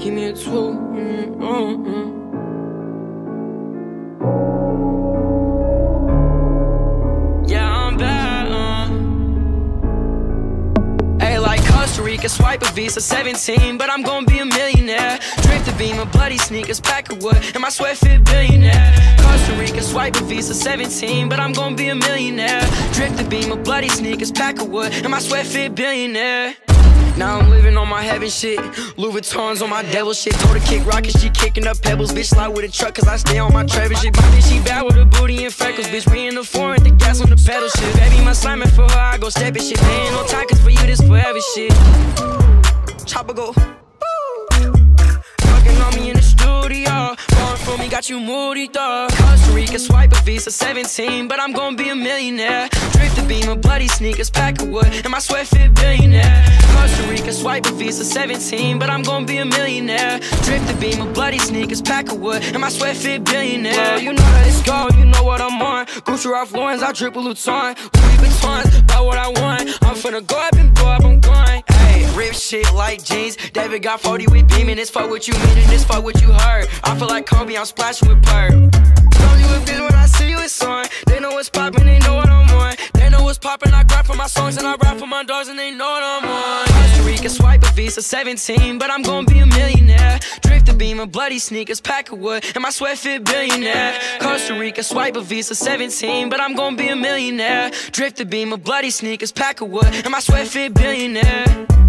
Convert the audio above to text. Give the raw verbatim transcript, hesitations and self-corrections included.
give me a two. Mm, mm, mm. Yeah, I'm bad, uh. Hey, like Costa Rica, swipe a Visa, seventeen, but I'm gonna be a millionaire. Drift the beam of bloody sneakers, pack of wood, and my sweat fit billionaire. Costa Rica, swipe a Visa, seventeen, but I'm gonna be a millionaire. Drift the beam of bloody sneakers, pack of wood, and my sweat fit billionaire. Now I'm living on my heaven shit. Louis Vuittons on my devil shit. Told her kick rockets, she kicking up pebbles. Bitch slide with a truck cause I stay on my Trevor shit. My bitch, she bad with her booty and freckles. Bitch, we in the foreign, the gas on the pedal shit. Baby, my slamming for her, I go stepping shit. They ain't no time cause for you this forever shit. Chopper go fucking on me in the studio. Going for me, got you moody though. Costa Rica, swipe a Visa, seventeen, but I'm gonna be a millionaire. Drift the beam of bloody sneakers, pack of wood, and my sweat fit billionaire. Costa Rica, swipe a Visa, seventeen, but I'm gonna be a millionaire. Drift the beam of bloody sneakers, pack of wood, and my sweat fit billionaire. Well, you know that it's gold, you know what I'm on. Gucci Ralph Lauren's, I drip a Luton. Louis Vuittons, buy what I want. I'm finna go up and blow up, I'm going. Hey, rip shit like jeans. David got forty with beam, and this fuck what you mean, and this fuck what you heard. I feel like Kobe, I'm splashing with Perk. Told you a bitch when I see you, it's on. They know what's poppin', they know what I'm on. They know what's poppin', I grind for my songs and I rap for my dogs and they know what I'm on. Costa Rica, swipe a Visa, seventeen, but I'm gonna be a millionaire. Drift the beam of bloody sneakers, pack of wood, and my sweat fit billionaire. Costa Rica, swipe a Visa, seventeen, but I'm gonna be a millionaire. Drift the beam of bloody sneakers, pack of wood, and my sweat fit billionaire.